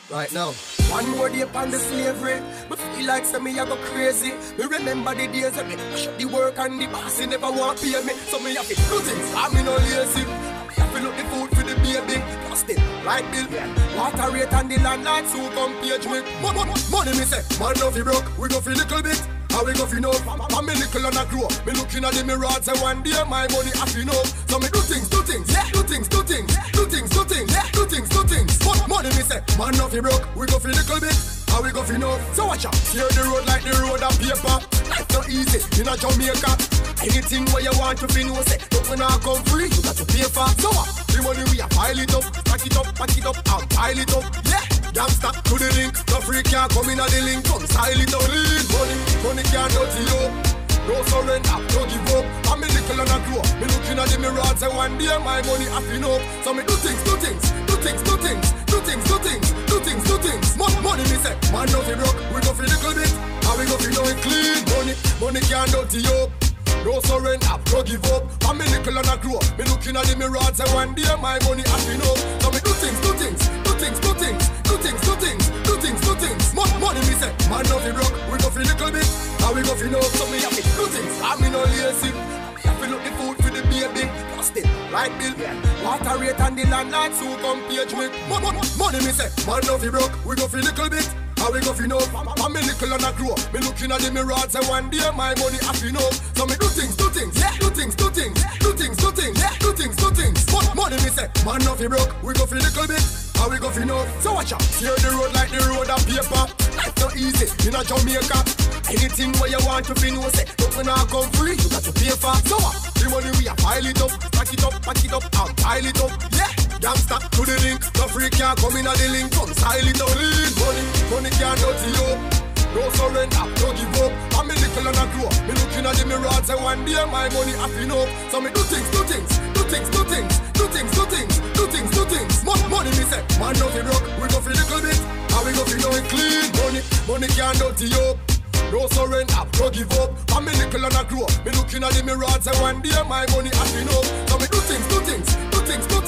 Right now, one more day upon the slavery. Me feel like say me I go crazy. Me remember the days of me shut the work and the boss he never want pay me. So me have to do things, I'm no lazy. Me have to look the food for the baby. Plus it, light bill, water rate and the landlord so come page me. Money me say, man no fi broke, we go fi little bit. How we go fi know? I'm me little and I grow. Me looking at the mirror and say one day my money have to know. So me do things, yeah, do things, do things, do things, do things, yeah, do things, do things. Money me say, man no fi broke, we go fi little bit. How we go fi know? So watch out, steer the road like the road of paper. Life so easy, in a Jamaica. Anything where you want to fi know, say, don't when I come free, you got to pay for. So what? The money we a pile it up, pack it up, and pile it up. Yeah, gangsta to the link, no free can't come in a the link, come style it out. Money can't dirty you. No surrender, no give up. I'm a little and I grow. Me looking at the mirror and say one day my money happy enough. So me do things, do things, do things, do things, do things, do things, do things, do things. Money me say, man no fi broke, we go fi little bit. And we go fi know it clean. Money can't dirty you. No surrender, no give up. I'm a little and I grow. Me looking at the mirror and say one day my money happy enough. So me do things, do things, do things, do things, do things, do things, do things, do things. Money me say, man no fi broke, we go fi little bit. And we go fi know, so me have to do things. I'm no lazy. Me have to look the food for the baby. Plus it, light bill, water rate and the landlord so come page me. Money me say, man no fi broke, we go fi little bit. How we go fi know? I'm a little and I grow. Me looking at the mirror and say one day my money happy know. So me do things, yeah, do things, do things, do things, do things, yeah, do things, do things. Money me say, man no fi broke, we go fi little bit. How we go fi know? So watch out, steer the road like the road of paper. Life so easy, in a Jamaica. Anything where you want to fi know, say, don't when I come free, you got to pay for. So what? The money we a pile it up, pack it up, and pile it up. Yeah, gangsta to the link, no free can't come in a the link, come style it out. Money can't dirty you. No surrender, no give up. I'm a little and I grow. Me looking at the mirror and say one day my money happy enough. So me do things, do things, do things, do things, do things, do things, do things, do things. Money me say, man no fi broke, we go fi little bit. And we go fi know it clean. Money can't dirty you. No surrender, no give up. I'm a little and I grow. Me looking at the mirror and say one day my money happy enough. So me do things, do things, do things, do